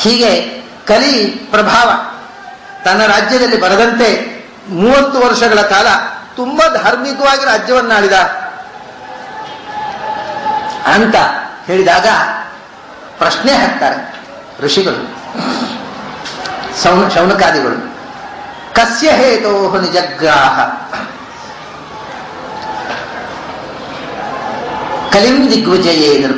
ಹೀಗೆ ಕಲಿ ಪ್ರಭಾವ ತನ್ನ ರಾಜ್ಯದಲ್ಲಿ ಬರದಂತೆ 30 ವರ್ಷಗಳ ಕಾಲ ತುಂಬಾ ಧಾರ್ಮಿಕವಾಗಿ ರಾಜ್ಯವನ್ನಾಳಿದ ಅಂತ ಹೇಳಿದಾಗ ಪ್ರಶ್ನೆ ಹಾಕ್ತಾರೆ ಋಷಿಗಳು, ಶೌನಕಾದಿಗಳು. ಕಸ್ಯ ಹೇತೋ ನಿಜಗ್ರಾಹ ಕಲಿಂ ದಿಗ್ವಿಜಯೇ ನೃಪ.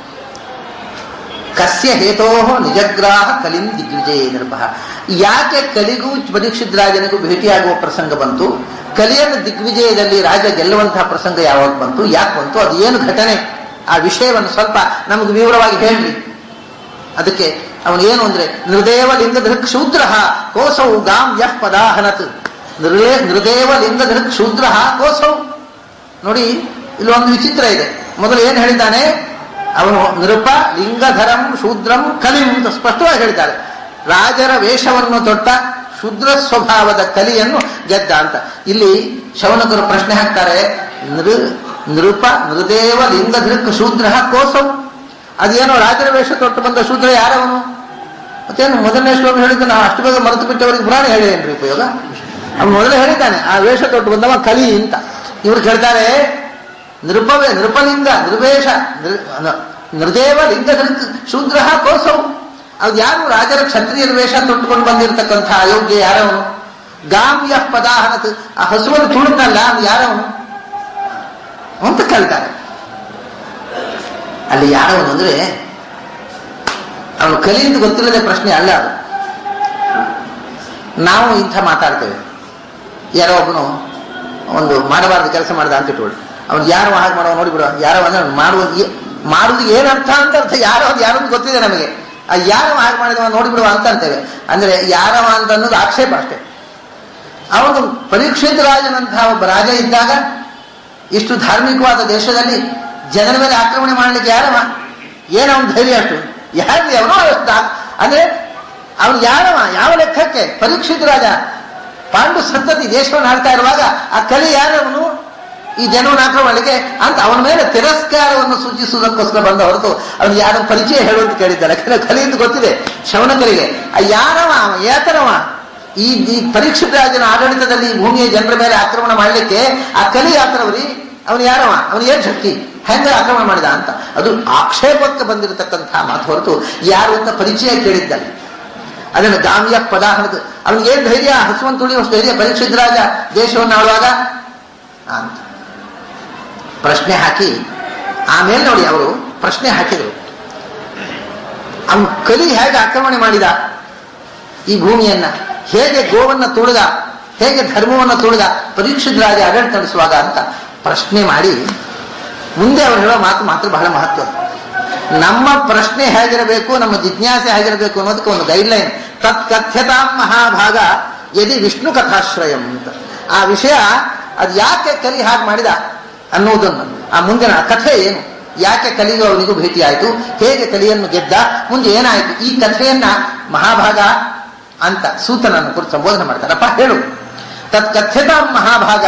ಕಸ್ಯ ಹೇತೋ ನಿಜಗ್ರಾಹ ಕಲಿಂ ದಿಗ್ವಿಜಯೇ ನೃಪ. ಯಾಕೆ ಕಲಿಗೂ ಪರೀಕ್ಷಿತ್ ರಾಜನಿಗೂ ಭೇಟಿಯಾಗುವ ಪ್ರಸಂಗ ಬಂತು? ಕಲಿಯನ್ನು ದಿಗ್ವಿಜಯದಲ್ಲಿ ರಾಜ ಗೆಲ್ಲುವಂತಹ ಪ್ರಸಂಗ ಯಾವಾಗ ಬಂತು? ಯಾಕೆ ಬಂತು? ಅದು ಏನು ಘಟನೆ? ಆ ವಿಷಯವನ್ನು ಸ್ವಲ್ಪ ನಮಗೆ ವಿವರವಾಗಿ ಹೇಳ್ರಿ. ಅದಕ್ಕೆ ಅವನು ಏನು ಅಂದ್ರೆ, ನೃದೇವ ಲಿಂಗಧೃಕ್ ಶೂದ್ರ ಕೋಸೌ ಗಾಂ ಯಃ ಪದಾಹನತ್. ನೃದೇವ ಲಿಂಗಧೃಕ್ ಶೂದ್ರ ಕೋಸೌ. ನೋಡಿ, ಇಲ್ಲಿ ಒಂದು ವಿಚಿತ್ರ ಇದೆ. ಮೊದಲು ಏನು ಹೇಳಿದ್ದಾನೆ ಅವನು? ನೃಪ ಲಿಂಗಧರಂ ಶೂದ್ರಂ ಕಲಿಂ ಅಂತ ಸ್ಪಷ್ಟವಾಗಿ ಹೇಳಿದ್ದಾರೆ. ರಾಜರ ವೇಷವನ್ನು ತೊಟ್ಟ ಶೂದ್ರ ಸ್ವಭಾವದ ಕಲಿಯನ್ನು ಗೆದ್ದ ಅಂತ. ಇಲ್ಲಿ ಶೌನಕರು ಪ್ರಶ್ನೆ ಹಾಕ್ತಾರೆ, ನೃಪ ನೃದೇವ ಲಿಂಗಧೃಕ್ ಶೂದ್ರ ಕೋಸಂ. ಅದೇನೋ ರಾಜರ ವೇಷ ತೊಟ್ಟು ಬಂದ ಶೂದ್ರ ಯಾರವನು? ಮತ್ತೇನು ಮೊದಲನೇ ಶ್ಲೋಕ ಹೇಳಿದ್ದು ನಾವು ಅಷ್ಟು ಬೇಗ ಮರೆತು ಬಿಟ್ಟವರಿಗೆ ಪುರಾಣ ಹೇಳೇನ್ರಿ ಉಪಯೋಗ? ಅವನು ಮೊದಲೇ ಹೇಳಿದ್ದಾನೆ ಆ ವೇಷ ತೊಟ್ಟು ಬಂದವ ಕಲಿ ಅಂತ. ಇವ್ರು ಕೇಳ್ತಾರೆ, ನೃಪಲಿಂಗ ನಿರ್ವೇಶ ನೃದೇವ ಲಿಂಗಧೃಕ್ ಶೂದ್ರ ಕೋಸಂ. ಅದು ಯಾರು? ರಾಜರ ಕ್ಷತ್ರಿಯರ ವೇಷ ತೊಟ್ಟುಕೊಂಡು ಬಂದಿರತಕ್ಕಂಥ ಅಯೋಗ್ಯ ಯಾರವನು? ಗಾಂ ಯಃ ಪದಾಹನತ್. ಆ ಹಸುವನ್ನು ತುಳಿದ್ನಲ್ಲ ಅದು ಯಾರವನು ಅಂತ ಕೇಳ್ತಾರೆ. ಅಲ್ಲಿ ಯಾರವನು ಅಂದ್ರೆ ಅವನು ಕಲಿಯಿಂದ ಗೊತ್ತಿಲ್ಲದೆ ಪ್ರಶ್ನೆ ಅಲ್ಲ ಅದು. ನಾವು ಇಂಥ ಮಾತಾಡ್ತೇವೆ. ಯಾರೋ ಒಬ್ಬನು ಒಂದು ಮಾಡಬಾರ್ದು ಕೆಲಸ ಮಾಡ್ದ ಅಂತ ಇಟ್ಕೊಳ್ಳಿ. ಅವನು ಯಾರು ಹಾಗೆ ಮಾಡುವ ನೋಡಿಬಿಡುವ. ಯಾರೋ ಅಂದ್ರೆ ಮಾಡುವುದು ಏನರ್ಥ ಅಂತ ಅರ್ಥ. ಯಾರೋ ಗೊತ್ತಿದೆ ನಮಗೆ. ಆ ಯಾರವ ಹಾಗೆ ಮಾಡಿದವ ನೋಡಿಬಿಡುವ ಅಂತ ಅಂತೇವೆ. ಅಂದ್ರೆ ಯಾರವ ಅಂತ ಅನ್ನೋದು ಆಕ್ಷೇಪ ಅಷ್ಟೇ. ಅವನು ಪರೀಕ್ಷಿತ ರಾಜನಂತಹ ಒಬ್ಬ ರಾಜ ಇದ್ದಾಗ ಇಷ್ಟು ಧಾರ್ಮಿಕವಾದ ದೇಶದಲ್ಲಿ ಜನರ ಮೇಲೆ ಆಕ್ರಮಣ ಮಾಡಲಿಕ್ಕೆ ಯಾರವ? ಏನವನ ಧೈರ್ಯ ಅಷ್ಟು? ಯಾರು ಅವನೋ ಅಷ್ಟ ಅಂದ್ರೆ ಅವನು ಯಾರವ? ಯಾವ ಲೆಕ್ಕಕ್ಕೆ? ಪರೀಕ್ಷಿತ ರಾಜ ಪಾಂಡು ಸಂತತಿ ದೇಶವನ್ನು ಆಳ್ತಾ ಇರುವಾಗ ಆ ಕಲಿ ಯಾರವನು? ಈ ಜನವನ್ನು ಆಕ್ರಮಣಕ್ಕೆ ಅಂತ ಅವನ ಮೇಲೆ ತಿರಸ್ಕಾರವನ್ನು ಸೂಚಿಸುವುದಕ್ಕೋಸ್ಕರ ಬಂದ ಹೊರತು ಅವನು ಯಾರ ಪರಿಚಯ ಹೇಳುವಂತ ಕೇಳಿದ್ದಾರೆ. ಕಲಿಯಿಂದ ಗೊತ್ತಿದೆ ಶೌನಕರಿಗೆ. ಆ ಯಾರವ? ಯಾತನವ? ಈ ಪರೀಕ್ಷಿತ ರಾಜನ ಆಡಳಿತದಲ್ಲಿ ಈ ಭೂಮಿಯ ಜನರ ಮೇಲೆ ಆಕ್ರಮಣ ಮಾಡಲಿಕ್ಕೆ ಆ ಕಲಿ ಯಾತನವರಿ? ಅವನು ಯಾರವ? ಅವನು ಏನ್ ಶಕ್ತಿ? ಹೆಂಗ ಆಕ್ರಮಣ ಮಾಡಿದ ಅಂತ ಅದು ಆಕ್ಷೇಪಕ್ಕೆ ಬಂದಿರತಕ್ಕಂತಹ ಮಾತು ಹೊರತು ಯಾರು ಅಂತ ಪರಿಚಯ ಕೇಳಿದ್ದಾನೆ. ಅದನ್ನು ಗಾಮ್ಯ ಪದಾಹನದ ಅವನಿಗೇನು ಧೈರ್ಯ? ಹಸುವನ್ನು ತುಳಿಯುವಷ್ಟು ಧೈರ್ಯ ಪರೀಕ್ಷಿತ ರಾಜ ದೇಶವನ್ನು ಆಳುವಾಗ ಅಂತ ಪ್ರಶ್ನೆ ಹಾಕಿ ಆಮೇಲೆ ನೋಡಿ ಅವರು ಪ್ರಶ್ನೆ ಹಾಕಿದರು. ಅವನು ಕಲಿ ಹೇಗೆ ಆಕ್ರಮಣ ಮಾಡಿದ ಈ ಭೂಮಿಯನ್ನ? ಹೇಗೆ ಗೋವನ್ನ ತುಳಿದ? ಹೇಗೆ ಧರ್ಮವನ್ನ ತುಳಿದ ಪರೀಕ್ಷಿತ ರಾಜ ಆಡಳಿತ ನಡೆಸುವಾಗ ಅಂತ ಪ್ರಶ್ನೆ ಮಾಡಿ ಮುಂದೆ ಅವರು ಹೇಳೋ ಮಾತು ಮಾತ್ರ ಬಹಳ ಮಹತ್ವ. ನಮ್ಮ ಪ್ರಶ್ನೆ ಹೇಗಿರಬೇಕು, ನಮ್ಮ ಜಿಜ್ಞಾಸೆ ಹೇಗಿರಬೇಕು ಅನ್ನೋದಕ್ಕೆ ಒಂದು ಗೈಡ್ಲೈನ್. ತತ್ ಕಥ್ಯತಾಂ ಮಹಾಭಾಗ ಯದಿ ವಿಷ್ಣು ಕಥಾಶ್ರಯಂ ಅಂತ. ಆ ವಿಷಯ ಅದು ಯಾಕೆ ಕಲಿ ಹಾಗೆ ಮಾಡಿದ ಅನ್ನೋದನ್ನು, ಆ ಮುಂದಿನ ಕಥೆ ಏನು, ಯಾಕೆ ಕಲಿಗೂ ಅವನಿಗೂ ಭೇಟಿ ಆಯಿತು, ಹೇಗೆ ಕಲಿಯನ್ನು ಗೆದ್ದ, ಮುಂದೆ ಏನಾಯಿತು, ಈ ಕಥೆಯನ್ನ ಮಹಾಭಾಗ ಅಂತ ಸೂತನನ್ನು ಕುರಿತು ಸಂಬೋಧನೆ ಮಾಡ್ತಾರಪ್ಪ. ಹೇಳು. ತತ್ ಕಥ್ಯತಾಂ ಮಹಾಭಾಗ.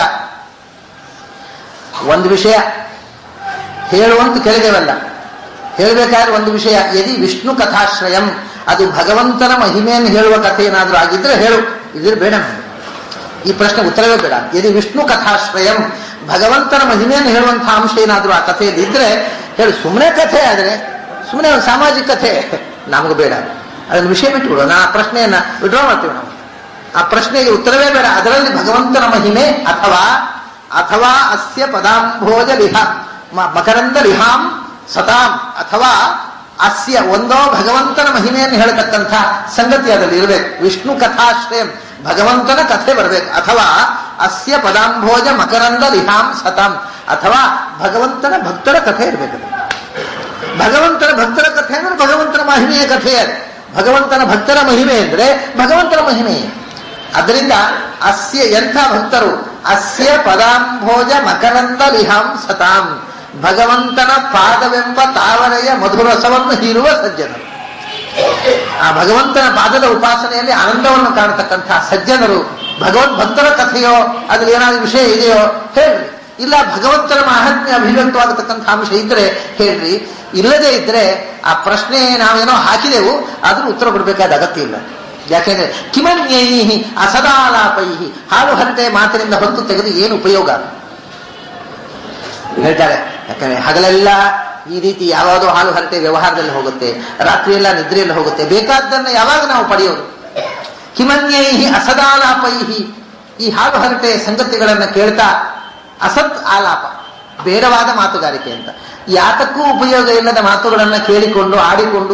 ಒಂದು ವಿಷಯ ಹೇಳುವಂತ ಕೇಳಿದೇವಲ್ಲ, ಹೇಳಬೇಕಾದ್ರೆ ಒಂದು ವಿಷಯ. ಯದಿ ವಿಷ್ಣು ಕಥಾಶ್ರಯಂ, ಅದು ಭಗವಂತನ ಮಹಿಮೆಯನ್ನು ಹೇಳುವ ಕಥೆ ಏನಾದರೂ ಆಗಿದ್ರೆ ಹೇಳು, ಇದ್ರೆ ಬೇಡ. ಈ ಪ್ರಶ್ನೆ ಉತ್ತರವೇ ಬೇಡ. ಯದಿ ವಿಷ್ಣು ಕಥಾಶ್ರಯಂ, ಭಗವಂತನ ಮಹಿಮೆಯನ್ನು ಹೇಳುವಂತಹ ಅಂಶ ಏನಾದರೂ ಆ ಕಥೆಯಲ್ಲಿ ಇದ್ರೆ ಹೇಳು. ಸುಮ್ಮನೆ ಕಥೆ ಆದರೆ, ಸುಮ್ಮನೆ ಒಂದು ಸಾಮಾಜಿಕ ಕಥೆ ನಮಗೆ ಬೇಡ. ಅದನ್ನು ವಿಷಯ ಬಿಟ್ಟುಬಿಡು. ಆ ಪ್ರಶ್ನೆಯನ್ನ ವಿಡ್ರಾ ಮಾಡ್ತೀವಿ ನಾವು. ಆ ಪ್ರಶ್ನೆಗೆ ಉತ್ತರವೇ ಬೇಡ. ಅದರಲ್ಲಿ ಭಗವಂತನ ಮಹಿಮೆ ಅಥವಾ ಅಥವಾ ಅಸ್ಯ ಪದಾಂಭೋಜ ಲಿಹ ಮಕರಂದ ಲಿಹಾಂ ಸತಾಂ, ಅಥವಾ ಅಸ್ಯ ಒಂದೋ ಭಗವಂತನ ಮಹಿಮೆಯನ್ನು ಹೇಳತಕ್ಕಂಥ ಸಂಗತಿ ಅದರಲ್ಲಿ ಇರಬೇಕು. ವಿಷ್ಣು ಕಥಾಶ್ರಯಂ, ಭಗವಂತನ ಕಥೆ ಬರಬೇಕು. ಅಥವಾ ಅಸ್ಯ ಪದಾಂಭೋಜ ಮಕರಂದ ಲಿಹಾಂ ಸತಾಂ, ಅಥವಾ ಭಗವಂತನ ಭಕ್ತರ ಕಥೆ ಇರಬೇಕು. ಭಗವಂತನ ಭಕ್ತರ ಕಥೆ ಅಂದ್ರೆ ಭಗವಂತನ ಮಹಿಮೆಯ ಕಥೆ. ಭಗವಂತನ ಭಕ್ತರ ಮಹಿಮೆ ಅಂದ್ರೆ ಭಗವಂತನ ಮಹಿಮೆ. ಅದರಿಂದ ಅಸ್ಯ ಎಂಥ ಭಕ್ತರು? ಅಸ್ಯ ಪದಾಂಭೋಜ ಮಕರಂದ ಲಿಹಾಂ ಸತಾಂ, ಭಗವಂತನ ಪಾದವೆಂಬ ತಾವರೆಯ ಮಧುರಸವನ್ನು ಹೀರುವ ಸಜ್ಜನರು. ಆ ಭಗವಂತನ ಪಾದದ ಉಪಾಸನೆಯಲ್ಲಿ ಆನಂದವನ್ನು ಕಾಣತಕ್ಕಂತಹ ಸಜ್ಜನರು ಭಗವದ್ ಭಕ್ತರ ಕಥೆಯೋ ಅದ್ರಲ್ಲಿ ಏನಾದ್ರು ವಿಷಯ ಇದೆಯೋ ಹೇಳ್ರಿ. ಇಲ್ಲ ಭಗವಂತನ ಮಹಾತ್ಮ್ಯ ಅಭಿವ್ಯಕ್ತವಾಗತಕ್ಕಂಥ ಅಂಶ ಇದ್ರೆ ಹೇಳ್ರಿ, ಇಲ್ಲದೆ ಇದ್ರೆ ಆ ಪ್ರಶ್ನೆ ನಾವೇನೋ ಹಾಕಿದೆವು ಆದ್ರೂ ಉತ್ತರ ಕೊಡಬೇಕಾದ ಅಗತ್ಯ ಇಲ್ಲ. ಯಾಕೆಂದ್ರೆ ಕಿಮನ್ಯೈಹಿ ಅಸದಾಲಾಪೈಹಿ, ಹಾಲು ಹರಟೆ ಮಾತಿನಿಂದ ಹೊತ್ತು ತೆಗೆದು ಏನು ಉಪಯೋಗ ಹೇಳ್ತಾರೆ. ಯಾಕಂದ್ರೆ ಹಗಲೆಲ್ಲ ಈ ರೀತಿ ಯಾವಾಗೋ ಹಾಲು ಹರಟೆ ವ್ಯವಹಾರದಲ್ಲಿ ಹೋಗುತ್ತೆ, ರಾತ್ರಿಯೆಲ್ಲ ನಿದ್ರೆಯಲ್ಲಿ ಹೋಗುತ್ತೆ, ಬೇಕಾದ್ದನ್ನ ಯಾವಾಗ ನಾವು ಪಡೆಯೋದು? ಕಿಮನ್ಯೈಹಿ ಅಸದಾಲಾಪೈಹಿ, ಈ ಹಾಲು ಹರಟೆ ಸಂಗತಿಗಳನ್ನ ಕೇಳ್ತಾ, ಅಸತ್ ಆಲಾಪ ಬೇಡವಾದ ಮಾತುಗಾರಿಕೆ ಅಂತ, ಯಾತಕ್ಕೂ ಉಪಯೋಗ ಇಲ್ಲದ ಮಾತುಗಳನ್ನ ಕೇಳಿಕೊಂಡು ಆಡಿಕೊಂಡು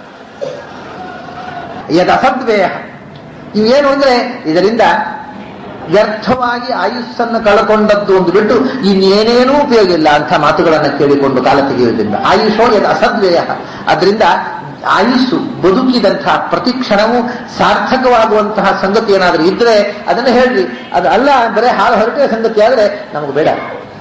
ಯದಸದ್ವೇಯ, ಇವೇನು ಅಂದ್ರೆ ಇದರಿಂದ ವ್ಯರ್ಥವಾಗಿ ಆಯುಸ್ಸನ್ನು ಕಳ್ಕೊಂಡದ್ದು ಒಂದು ಬಿಟ್ಟು ಇನ್ನೇನೇನೂ ಉಪಯೋಗ ಇಲ್ಲ ಅಂಥ ಮಾತುಗಳನ್ನು ಕೇಳಿಕೊಂಡು ಕಾಲ ತೆಗೆಯುವುದರಿಂದ. ಆಯುಷೋ ಯದ್ ಅಸದ್ವೇಯ, ಅದರಿಂದ ಆಯುಸ್ಸು ಬದುಕಿದಂತಹ ಪ್ರತಿ ಕ್ಷಣವೂ ಸಾರ್ಥಕವಾಗುವಂತಹ ಸಂಗತಿ ಏನಾದರೂ ಇದ್ರೆ ಅದನ್ನು ಹೇಳ್ರಿ. ಅದು ಅಲ್ಲ ಅಂದರೆ ಹಾಲು ಹೊರಟೆ ಸಂಗತಿ ಆದ್ರೆ ನಮಗೆ ಬೇಡ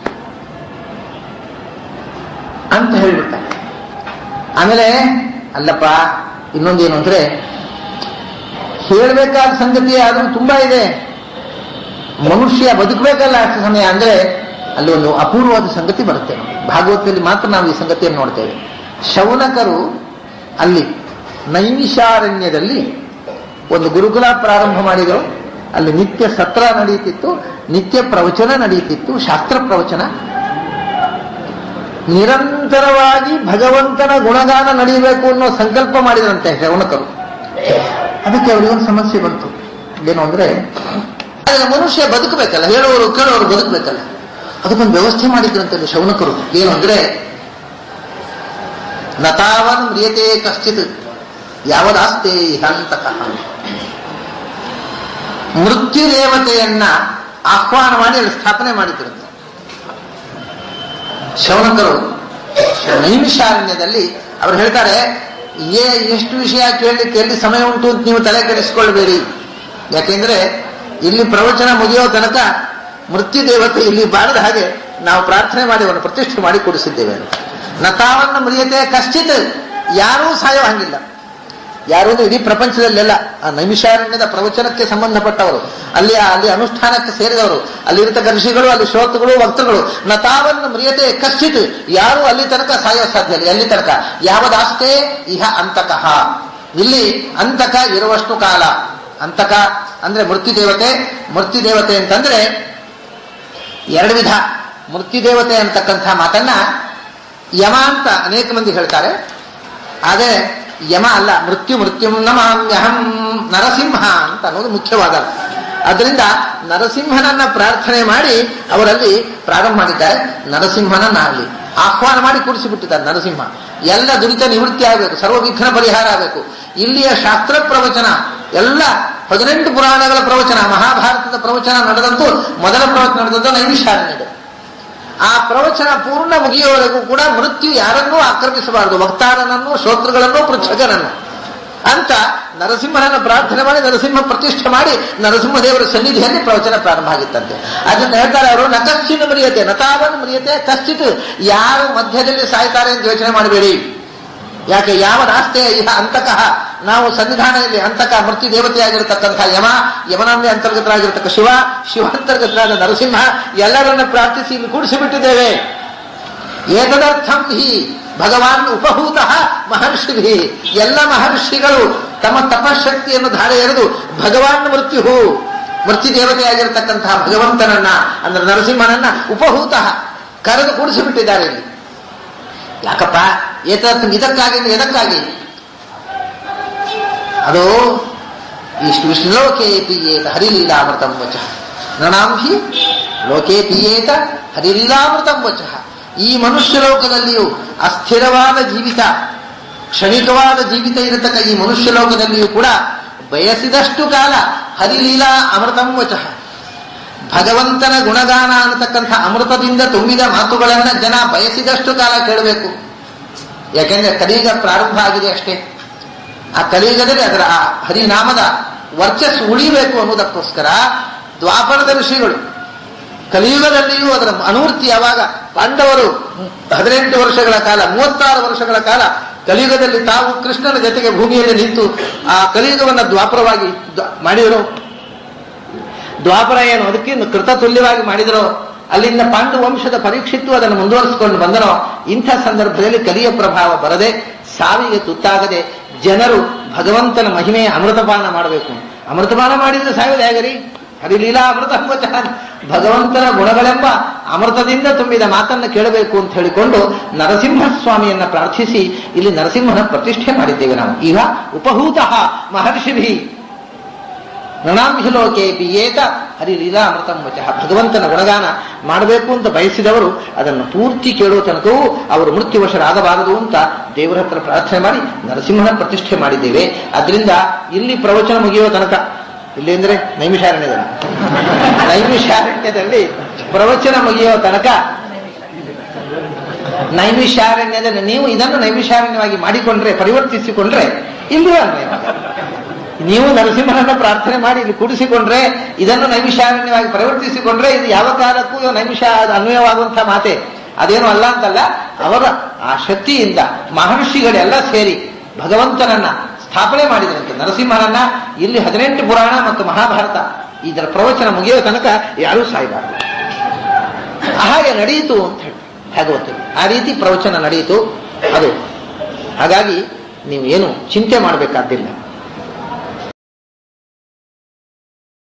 ಅಂತ ಹೇಳ್ಬಿಡ್ತಾರೆ. ಆಮೇಲೆ ಅಲ್ಲಪ್ಪ ಇನ್ನೊಂದೇನು ಅಂದ್ರೆ, ಹೇಳಬೇಕಾದ ಸಂಗತಿ ಆದ್ರೂ ತುಂಬಾ ಇದೆ, ಮನುಷ್ಯ ಬದುಕಬೇಕಲ್ಲ ಅಷ್ಟು ಸಮಯ ಅಂದ್ರೆ ಅಲ್ಲಿ ಒಂದು ಅಪೂರ್ವವಾದ ಸಂಗತಿ ಬರುತ್ತೆ. ಭಾಗವತದಲ್ಲಿ ಮಾತ್ರ ನಾವು ಈ ಸಂಗತಿಯನ್ನು ನೋಡ್ತೇವೆ. ಶೌನಕರು ಅಲ್ಲಿ ನೈಮಿಷಾರಣ್ಯದಲ್ಲಿ ಒಂದು ಗುರುಕುಲ ಪ್ರಾರಂಭ ಮಾಡಿದರು. ಅಲ್ಲಿ ನಿತ್ಯ ಸತ್ರ ನಡೆಯುತ್ತಿತ್ತು, ನಿತ್ಯ ಪ್ರವಚನ ನಡೆಯುತ್ತಿತ್ತು, ಶಾಸ್ತ್ರ ಪ್ರವಚನ. ನಿರಂತರವಾಗಿ ಭಗವಂತನ ಗುಣಗಾನ ನಡೆಯಬೇಕು ಅನ್ನೋ ಸಂಕಲ್ಪ ಮಾಡಿದ್ರಂತೆ ಶೌನಕರು. ಅದಕ್ಕೆ ಅವರಿಗೊಂದು ಸಮಸ್ಯೆ ಬಂತು. ಏನು ಅಂದ್ರೆ, ಮನುಷ್ಯ ಬದುಕಬೇಕಲ್ಲ, ಹೇಳೋರು ಕೇಳೋರು ಬದುಕಬೇಕಲ್ಲ, ಅದಕ್ಕೊಂದು ವ್ಯವಸ್ಥೆ ಮಾಡಿದ್ರಂತೆ ಶೌನಕರು. ಏನು ಅಂದ್ರೆ, ನತಾವನ್ ಮ್ರಿಯತೆ ಕಶ್ಚಿತ್ ಯಾವದಾಸ್ತೆ ಹಂತಕಃ, ಮೃತ್ಯು ದೇವತೆಯನ್ನ ಆಹ್ವಾನ ಮಾಡಿ ಅಲ್ಲಿ ಸ್ಥಾಪನೆ ಮಾಡಿದ್ರಂತೆ ಶೌನಕರು. ನೈಮಿಷಾರಣ್ಯದಲ್ಲಿ ಅವರು ಹೇಳ್ತಾರೆ, ಎಷ್ಟು ವಿಷಯ ಕೇಳಲಿಕ್ಕೆ ಎಲ್ಲಿ ಸಮಯ ಉಂಟು ಅಂತ ನೀವು ತಲೆ ಕೆಡಿಸಿಕೊಳ್ಬೇಡಿ. ಯಾಕೆಂದ್ರೆ ಇಲ್ಲಿ ಪ್ರವಚನ ಮುಗಿಯೋ ತನಕ ಮೃತ್ಯು ದೇವತೆ ಇಲ್ಲಿ ಬಾರದ ಹಾಗೆ ನಾವು ಪ್ರಾರ್ಥನೆ ಮಾಡಿ ಅವನು ಪ್ರತಿಷ್ಠೆ ಮಾಡಿ ಕೊಡಿಸಿದ್ದೇವೆ. ನತಾವನ್ನ ಮ್ರಿಯತೆ ಕಶ್ಚಿತ್, ಯಾರೂ ಸಾಯೋ ಹಂಗಿಲ್ಲ. ಯಾರು ಇಡೀ ಪ್ರಪಂಚದಲ್ಲೆಲ್ಲ ಆ ನೈಮಿಷಾರಣ್ಯದ ಪ್ರವಚನಕ್ಕೆ ಸಂಬಂಧಪಟ್ಟವರು, ಅಲ್ಲಿ ಅನುಷ್ಠಾನಕ್ಕೆ ಸೇರಿದವರು, ಅಲ್ಲಿರತಕ್ಕ ಋಷಿಗಳು, ಅಲ್ಲಿ ಶ್ರೋತೃಗಳು, ವಕ್ತೃಗಳು. ನತಾವನ್ನ ಮ್ರಿಯತೆ ಕಶ್ಚಿತ್, ಯಾರು ಅಲ್ಲಿ ತನಕ ಸಾಯೋ ಸಾಧ್ಯ ಇಲ್ಲ. ಎಲ್ಲಿ ತನಕ? ಯಾವದಾಸ್ತೆ ಇಹ ಅಂತಕಃ, ಇಲ್ಲಿ ಅಂತಕ ಇರುವಷ್ಟು ಕಾಲ. ಅಂತಕ ಅಂದ್ರೆ ಮೃತ್ಯುದೇವತೆ. ಮೃತ್ಯುದೇವತೆ ಅಂತಂದ್ರೆ ಎರಡು ವಿಧ. ಮೃತ್ಯುದೇವತೆ ಅಂತಕ್ಕಂಥ ಮಾತನ್ನ ಯಮ ಅಂತ ಅನೇಕ ಮಂದಿ ಹೇಳ್ತಾರೆ. ಆದರೆ ಯಮ ಅಲ್ಲ, ಮೃತ್ಯುಂ ನಮಾಮ್ಯಹಂ ನರಸಿಂಹ ಅಂತ ಅನ್ನೋದು ಮುಖ್ಯವಾದ. ಅದರಿಂದ ನರಸಿಂಹನನ್ನ ಪ್ರಾರ್ಥನೆ ಮಾಡಿ ಅವರಲ್ಲಿ ಪ್ರಾರಂಭ ಮಾಡಿದ್ದಾರೆ. ನರಸಿಂಹನನ್ನ ಅಲ್ಲಿ ಆಹ್ವಾನ ಮಾಡಿ ಕೂಡಿಸಿಬಿಟ್ಟಿದ್ದಾರೆ. ನರಸಿಂಹ ಎಲ್ಲ ದುರಿತ ನಿವೃತ್ತಿ ಆಗಬೇಕು, ಸರ್ವ ವಿಘ್ನ ಪರಿಹಾರ ಆಗಬೇಕು. ಇಲ್ಲಿಯ ಶಾಸ್ತ್ರ ಪ್ರವಚನ ಎಲ್ಲ 18 ಪುರಾಣಗಳ ಪ್ರವಚನ, ಮಹಾಭಾರತದ ಪ್ರವಚನ ನಡೆದಂತೂ ಮೊದಲ ಪ್ರವಚನ ನಡೆದದ್ದು ನೈಮಿಷಾರಣ್ಯದ. ಆ ಪ್ರವಚನ ಪೂರ್ಣ ಮುಗಿಯುವವರೆಗೂ ಕೂಡ ಮೃತ್ಯು ಯಾರನ್ನೂ ಆಕ್ರಮಿಸಬಾರದು, ವಕ್ತಾರನನ್ನು, ಶ್ರೋತೃಗಳನ್ನು, ಪೃಚ್ಛಕನನ್ನು ಅಂತ ನರಸಿಂಹನನ್ನು ಪ್ರಾರ್ಥನೆ ಮಾಡಿ ನರಸಿಂಹ ಪ್ರತಿಷ್ಠೆ ಮಾಡಿ ನರಸಿಂಹದೇವರ ಸನ್ನಿಧಿಯಲ್ಲಿ ಪ್ರವಚನ ಪ್ರಾರಂಭ ಆಗಿತ್ತಂತೆ. ಅದನ್ನು ಹೇಳ್ತಾರೆ ಅವರು, ನ ಕಶ್ಚಿತ್ ಮ್ರಿಯತೆ ನತಾವನ್ ಮ್ರಿಯತೆ ಕಶ್ಚಿತ್, ಯಾರು ಮಧ್ಯದಲ್ಲಿ ಸಾಯ್ತಾರೆ ಅಂತ ಯೋಚನೆ ಮಾಡಬೇಡಿ. ಯಾಕೆ? ಯಾವದಾಸ್ತೆ ಇಹ ಅಂತಕಃ, ನಾವು ಸನ್ನಿಧಾನದಲ್ಲಿ ಅಂತಕ ಮೃತ್ಯು ದೇವತೆಯಾಗಿರತಕ್ಕಂಥ ಯಮ, ಯಮನಂದೇ ಅಂತರ್ಗತರಾಗಿರತಕ್ಕ ಶಿವ, ಶಿವಾಂತರ್ಗತರಾದ ನರಸಿಂಹ ಎಲ್ಲರನ್ನ ಪ್ರಾರ್ಥಿಸಿ ಇಲ್ಲಿ ಕೂಡಿಸಿಬಿಟ್ಟಿದ್ದೇವೆ. ಏತದರ್ಥಂ ಹಿ ಭಗವಾನ್ ಉಪಹೂತಃ ಮಹರ್ಷಿಭಿ, ಎಲ್ಲ ಮಹರ್ಷಿಗಳು ತಮ್ಮ ತಪಶಕ್ತಿಯನ್ನು ಧಾರೆ ಎರೆದು ಭಗವಾನ್ ಮೃತ್ಯು ದೇವತೆಯಾಗಿರತಕ್ಕಂತಹ ಭಗವಂತನನ್ನ ಅಂದ್ರೆ ನರಸಿಂಹನನ್ನ ಉಪಹೂತಃ ಕರೆದು ಕೂಡಿಸಿಬಿಟ್ಟಿದ್ದಾರೆ ಇಲ್ಲಿ. ಯಾಕಪ್ಪ? ಇದಕ್ಕಾಗಿ ಎದಕ್ಕಾಗಿ? ಅದು ಇಷ್ಟು ಲೋಕೆ ಪೀಯೇತ ಹರಿಲೀಲಾಮೃತಂ ವಚಃ ನೃಣಾಂ ಹಿ ಲೋಕೆ ಪೀಯೇತ ಹರಿಲೀಲಾಮೃತಂ ವಚಃ. ಈ ಮನುಷ್ಯ ಲೋಕದಲ್ಲಿಯೂ ಅಸ್ಥಿರವಾದ ಜೀವಿತ, ಕ್ಷಣಿಕವಾದ ಜೀವಿತ ಇರತಕ್ಕ ಈ ಮನುಷ್ಯ ಲೋಕದಲ್ಲಿಯೂ ಕೂಡ ಬಯಸಿದಷ್ಟು ಕಾಲ ಹರಿಲೀಲಾ ಅಮೃತಂ ವಚಃ, ಭಗವಂತನ ಗುಣಗಾನ ಅನ್ನತಕ್ಕಂಥ ಅಮೃತದಿಂದ ತುಂಬಿದ ಮಾತುಗಳನ್ನ ಜನ ಬಯಸಿದಷ್ಟು ಕಾಲ ಕೇಳಬೇಕು. ಯಾಕೆಂದ್ರೆ ಕಲಿಯುಗ ಪ್ರಾರಂಭ ಆಗಿದೆ ಅಷ್ಟೇ. ಆ ಕಲಿಯುಗದಲ್ಲಿ ಅದರ ಆ ಹರಿನಾಮದ ವರ್ಚಸ್ಸು ಉಳಿಬೇಕು ಅನ್ನೋದಕ್ಕೋಸ್ಕರ ದ್ವಾಪರದ ಋಷಿಗಳು ಕಲಿಯುಗದಲ್ಲಿಯೂ ಅದರ ಅನುವೃತ್ತಿ ಯಾವಾಗ ಪಾಂಡವರು 18 ವರ್ಷಗಳ ಕಾಲ 36 ವರ್ಷಗಳ ಕಾಲ ಕಲಿಯುಗದಲ್ಲಿ ತಾವು ಕೃಷ್ಣನ ಜೊತೆಗೆ ಭೂಮಿಯಲ್ಲಿ ನಿಂತು ಆ ಕಲಿಯುಗವನ್ನು ದ್ವಾಪರವಾಗಿ ಮಾಡಿದರು. ದ್ವಾಪರ ಏನು ಅದಕ್ಕೆ ಕೃತ ತುಲ್ಯವಾಗಿ ಮಾಡಿದರೋ ಅಲ್ಲಿಂದ ಪಾಂಡು ವಂಶದ ಪರೀಕ್ಷಿತ್ತು ಅದನ್ನು ಮುಂದುವರಿಸಿಕೊಂಡು ಬಂದನೋ, ಇಂಥ ಸಂದರ್ಭದಲ್ಲಿ ಕಲಿಯ ಪ್ರಭಾವ ಬರದೆ ಸಾವಿಗೆ ತುತ್ತಾಗದೆ ಜನರು ಭಗವಂತನ ಮಹಿಮೆಯ ಅಮೃತಪಾನ ಮಾಡಬೇಕು. ಅಮೃತಪಾನ ಮಾಡಿದ್ರೆ ಸಾಯೋದು ಹೇಗರಿ? ಹರಿಲೀಲಾ ಅಮೃತ ಭಗವಂತನ ಗುಣಗಳೆಂಬ ಅಮೃತದಿಂದ ತುಂಬಿದ ಮಾತನ್ನು ಕೇಳಬೇಕು ಅಂತ ಹೇಳಿಕೊಂಡು ನರಸಿಂಹಸ್ವಾಮಿಯನ್ನ ಪ್ರಾರ್ಥಿಸಿ ಇಲ್ಲಿ ನರಸಿಂಹನ ಪ್ರತಿಷ್ಠೆ ಮಾಡಿದ್ದೇವೆ ನಾವು. ಈಗ ಉಪಹೂತಃ ಮಹರ್ಷಿಭಿ ನೃಣಾಂಭಿಲೋಕೆ ಪಿಯೇತ ಹರಿಲೀಲಾ ಅಮೃತಂ ವಚಃ. ಭಗವಂತನ ಗುಣಗಾನ ಮಾಡಬೇಕು ಅಂತ ಬಯಸಿದವರು ಅದನ್ನು ಪೂರ್ತಿ ಕೇಳುವ ತನಕವೂ ಅವರು ಮೃತ್ಯುವಶರಾಗಬಾರದು ಅಂತ ದೇವರ ಹತ್ರ ಪ್ರಾರ್ಥನೆ ಮಾಡಿ ನರಸಿಂಹನ ಪ್ರತಿಷ್ಠೆ ಮಾಡಿದ್ದೇವೆ. ಅದರಿಂದ ಇಲ್ಲಿ ಪ್ರವಚನ ಮುಗಿಯುವ ತನಕ, ಇಲ್ಲಿ ಅಂದ್ರೆ ನೈಮಿಷಾರಣ್ಯದಲ್ಲಿ ಪ್ರವಚನ ಮುಗಿಯುವ ತನಕ, ನೈಮಿಷಾರಣ್ಯದಲ್ಲಿ ನೀವು ಇದನ್ನು ನೈಮಿಷಾರಣ್ಯವಾಗಿ ಮಾಡಿಕೊಂಡ್ರೆ, ಪರಿವರ್ತಿಸಿಕೊಂಡ್ರೆ ಇಲ್ಲೂ ಅನ್ವಯ. ನೀವು ನರಸಿಂಹನನ್ನ ಪ್ರಾರ್ಥನೆ ಮಾಡಿ ಇಲ್ಲಿ ಕೂಡಿಸಿಕೊಂಡ್ರೆ, ಇದನ್ನು ನೈಮಿಷಾರಣ್ಯವಾಗಿ ಪರಿವರ್ತಿಸಿಕೊಂಡ್ರೆ ಇದು ಯಾವ ಕಾಲಕ್ಕೂ ನೈಮಿಷ ಅನ್ವಯವಾಗುವಂತಹ ಮಾತೆ. ಅದೇನು ಅಲ್ಲ ಅಂತಲ್ಲ, ಅವರ ಆ ಶಕ್ತಿಯಿಂದ ಮಹರ್ಷಿಗಳೆಲ್ಲ ಸೇರಿ ಭಗವಂತನನ್ನ ಸ್ಥಾಪನೆ ಮಾಡಿದಂತೆ ನರಸಿಂಹನನ್ನ ಇಲ್ಲಿ 18 ಪುರಾಣ ಮತ್ತು ಮಹಾಭಾರತ ಇದರ ಪ್ರವಚನ ಮುಗಿಯುವ ತನಕ ಯಾರೂ ಸಾಯಬಾರದು. ಹಾಗೆ ನಡೆಯಿತು ಅಂತ ಹೇಳಿ ಭಾಗವತ ಆ ರೀತಿ ಪ್ರವಚನ ನಡೆಯಿತು. ಅದು ಹಾಗಾಗಿ ನೀವು ಏನು ಚಿಂತೆ ಮಾಡಬೇಕಾದ್ದಿಲ್ಲ.